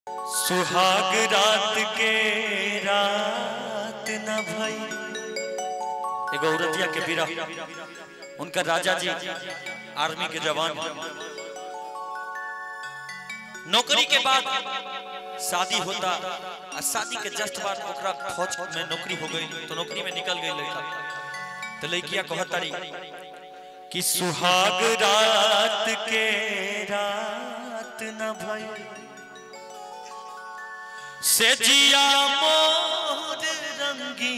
सुहाग रात के रात न भई एगो औरतिया के बिरह उनका राजा जी आर्मी के जवान नौकरी के बाद शादी होता और शादी के जस्ट बाद ओकरा फौज में नौकरी हो गई तो नौकरी में निकल गई लड़का तो लड़किया कहतारी कि सुहाग रात के रात न भई से जिया मोर रंगी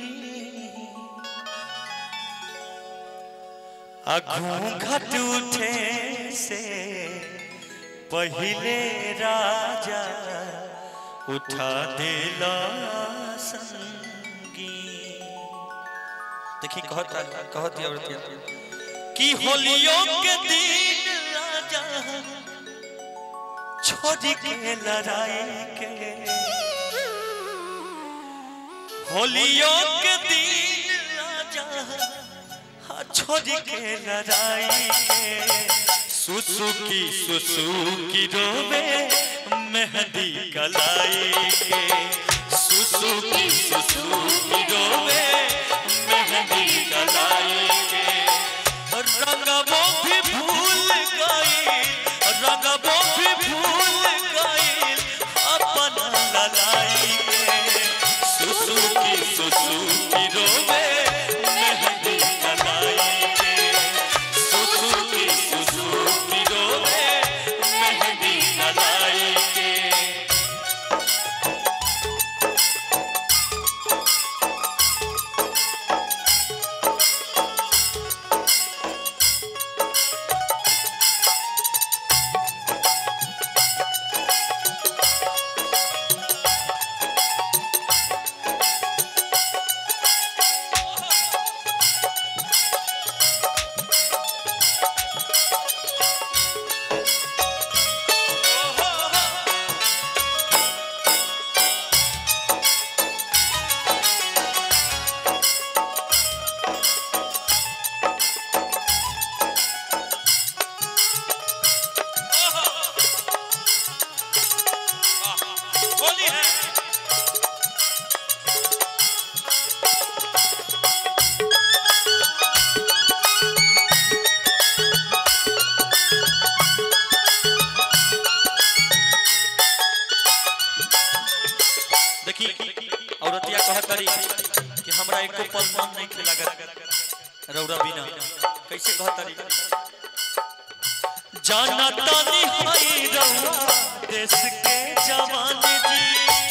घूंघट उठे से पहले राजा उठा देला संगी। देखिए कहती औरतिया कि होलियों के दिन राजा छोड़ के लड़ाई के होलियों के दिन राजा छोड़ के लड़ाई के सुसुकी रोवे मेहंदी कलाई के सुसुकी रोवे मेहंदी कलाई के रंगबों भी भूल गई रंगबों भी भूल गई अपना ललाई के सुसुकी रोवे मेहंदी कलाई के सुसुकी रोवे मेहंदी कलाई के। औरतिया कहतरी कि हमरा एको पल मन नहीं खिलागत रौरा बिना कैसे कहतरी जाना तानी हाय रौरा देश के जवान जी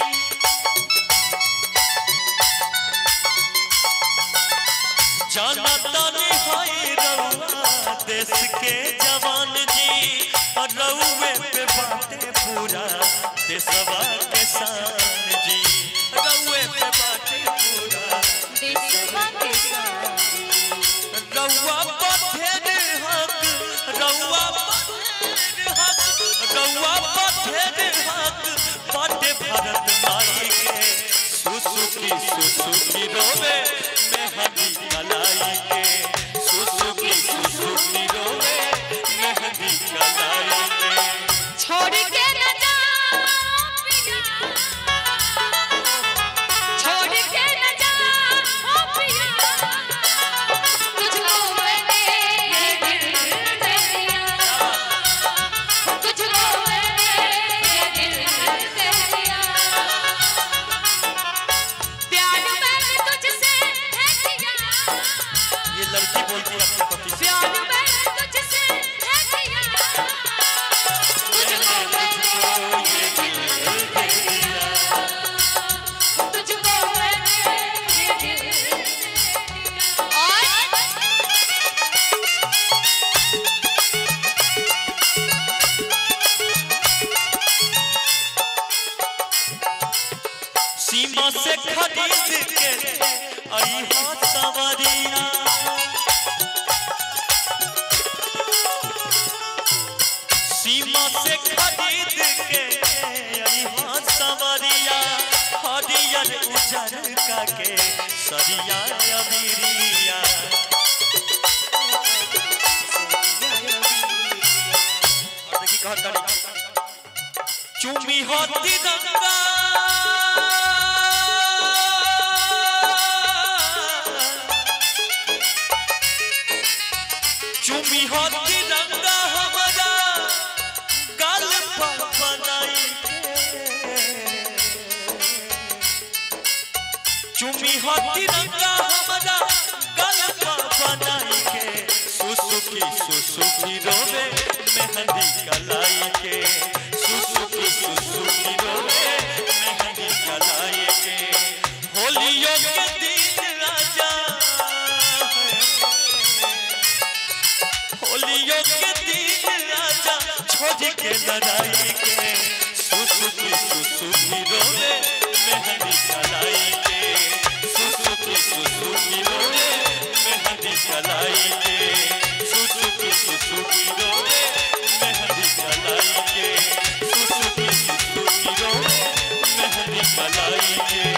जाना तानी हाय रौरा देश के जवान जी रौवे पे बाटे पूरा देशवा के शान जी रौवे पे बाटे पूरा देशवा के शान रौवा बथेर हक रौवा बथेर हक बाटे भारत माई के सुसुकी रोवे मेहंदी कलाई के सुसुकी रोवे मेहंदी कलाई के छोड़ के लड़की बोलती है अपने पति से सीमा से खरीद के आई हो सवरिया सीमा से खरीद के आई हो सवरिया हरियर उजर का के सरिया अबीरिया और देखी कहत चुमी हो तिरंगा चुमी हो तिरंगा हमारा गाल पर बनाई चुमी हो तिरंगा हमारा गाल पर बनाई के सुसुकी रोवे मेहंदी कलाई के सुसुकी रोवे मेहंदी कलाई के होलियों के दिन राजा होलियों के दिन राजा छोड़ के लड़ाई के सुसुकी रोवे मेहंदी कलाई के सुसुकी रोवे मेहंदी कलाई के सुसुकी रोवे मेहंदी कलाई के सुसुकी रोवे मेहंदी कलाई के